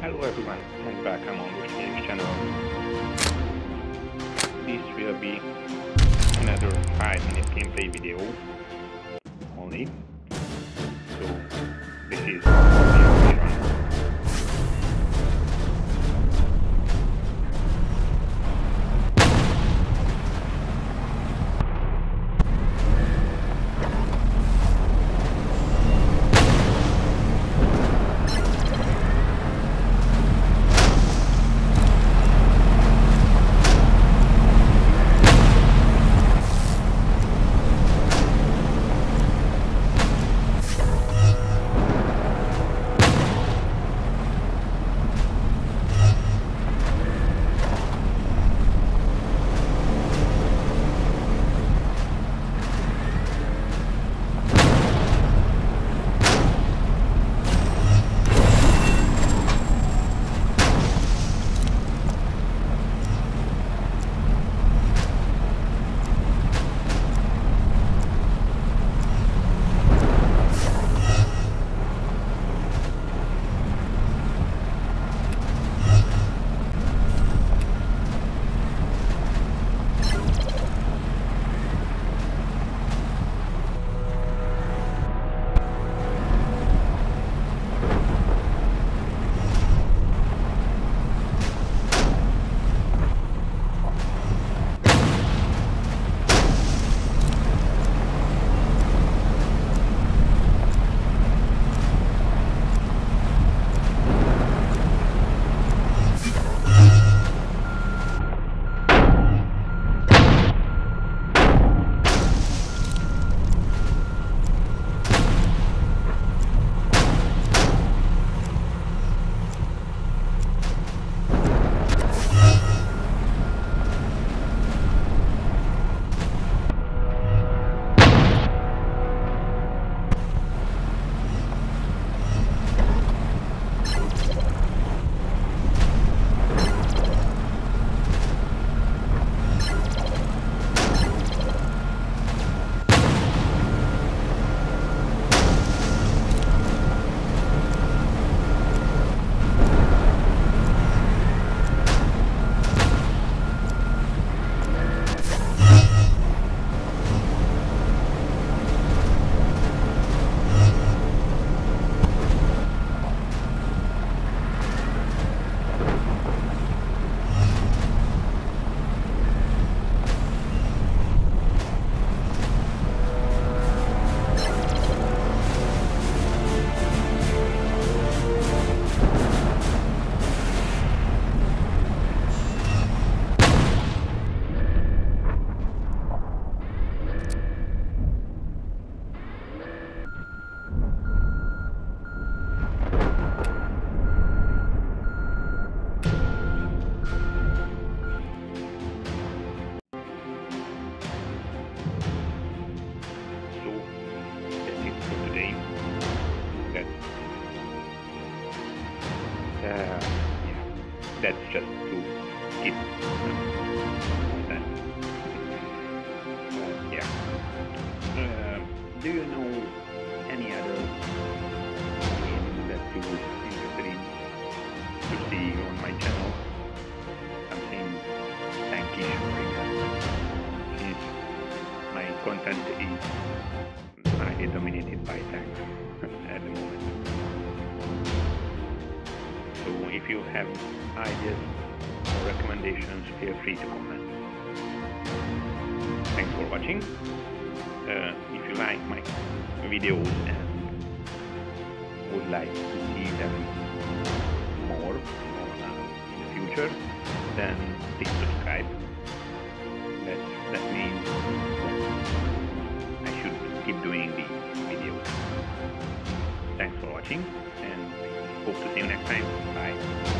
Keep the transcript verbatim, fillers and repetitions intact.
Hello everyone and welcome on Lustigames channel. This will be another five minute gameplay video only. So this is the operation. Uh, yeah, that's just to skip that. Uh, yeah. Uh, do you know any other game that you would be interested in to see on my channel? Something tankish, for example. Since my content is highly dominated by tanks at the moment. So if you have ideas or recommendations, feel free to comment. Thanks for watching. Uh, if you like my videos and would like to see them more uh, in the future, then please subscribe. That, that means that I should keep doing these videos. Thanks for watching and hope to see you next time. Bye.